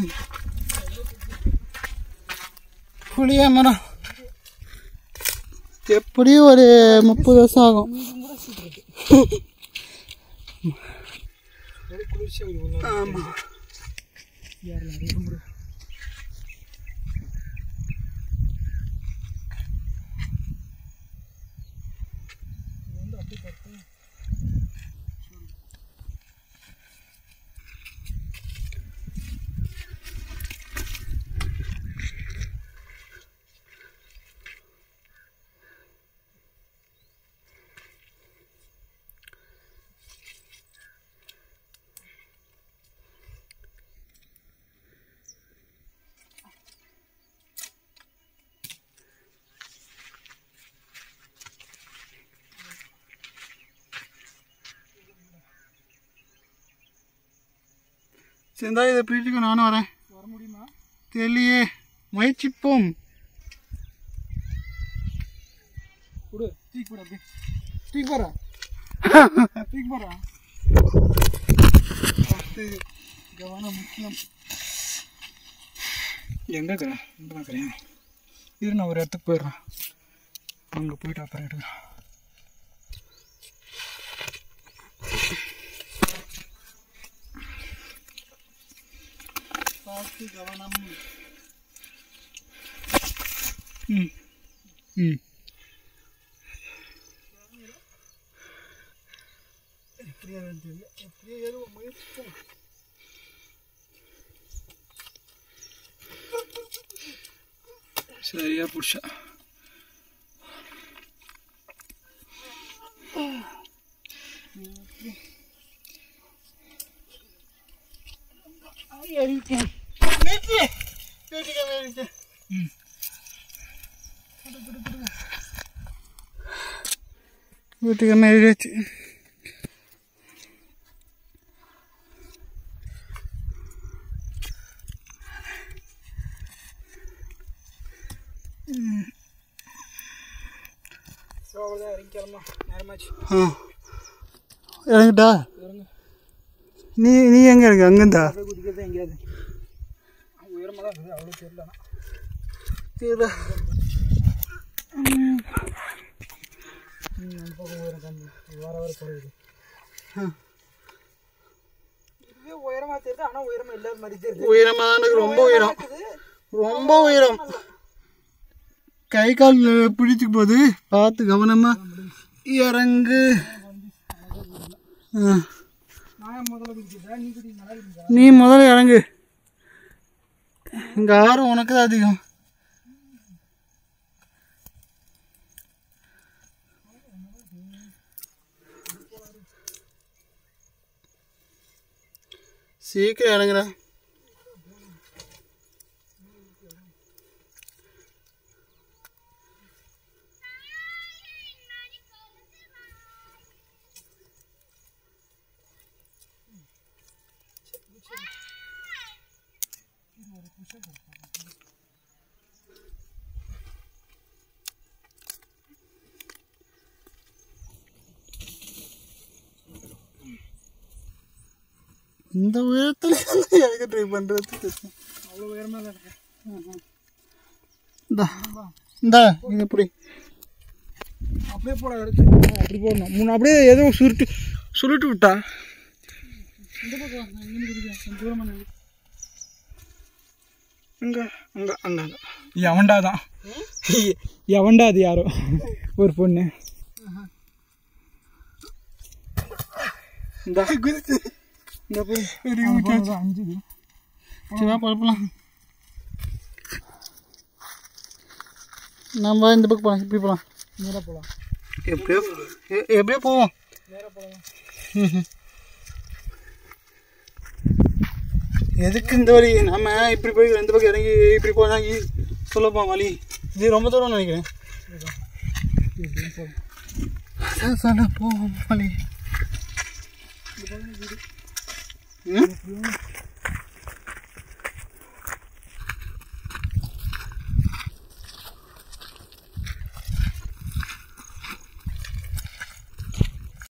புளிய மரம் எப்படியும் ஒரு 30 வருஷம் ஆகும். ஆமாம். சரிந்தா இதை பிடிச்சிக்க, நானும் வரேன். வர முடியுமா தெரியலையே, முயற்சிப்போம். கொடு, தூக்கி போட, அப்படியே தூக்கி போடுறா, தூக்கி போடுறா. கவனம் முக்கியம். எங்கே இருக்கிறேன்? இங்கே தான் இருக்கிறேன். இது நான் ஒரு இடத்துக்கு போயிடுறேன். அங்கே போயிட்டு அப்புறம் எடுக்கிறேன். பார்த்து கவனம். எப்படியா ஏதோ முயற்சிப்போம். சரியா பிடிச்சா. வீட்டுக்கு மேலாச்சு. இறங்கிட்டா? நீ நீ எங்கே இருக்கு? அங்கேருந்தா குதிக்கிறது எங்கேயாவது உயரமாக தான் இருக்குது. அவ்வளோ தெரியல. தெரியல. அந்த பக்கம் உயரம் கம்மி, வர வர குறையுது. இதுவே உயரமாக தெரியுது, ஆனால் உயரமாக இல்லாத மாதிரி தெரியுது. உயரமாக தான் எனக்கு ரொம்ப உயரம், ரொம்ப உயரம். கை கால் பிடிச்சிக்கு போது பார்த்து கவனமாக இறங்கு. நீ முதல்ல இறங்கு. இங்கே ஆறும் உனக்கு தான் அதிகம். சீக்கிரம் இறங்குறா. இந்த உயரத்தில் எனக்கு ட்ரை பண்ணுறது அவ்வளோ உயரமாக தான் இருக்கேன். இந்தா இது எப்படி அப்படியே போட எடுத்து அப்படி போடணும். மூணு அப்படியே ஏதோ சுருட்டு விட்டா. இந்த பக்கம் இங்கே குதிக்கிறேன் தூரமாக. அங்கே அங்கே அங்கே எவன்டா தான் எவன்டா அது யாரோ ஒரு பொண்ணு. இந்த குதிச்சு இந்த போய் 5 சிவா பழப்பலாம். நம்ம இந்த பக்கம் போகலாம். இப்படி போகலாம், நேராக போகலாம். எப்படியோ போவோம், நேராக போகலாம். எதுக்கு இந்த வழி? நம்ம இப்படி போய் இந்த பக்கம் இறங்கி இப்படி போனால் சொல்லப்போம் வழி. இது ரொம்ப தூரம் நினைக்கிறேன். அதான் சொல்ல போவோம் வழி.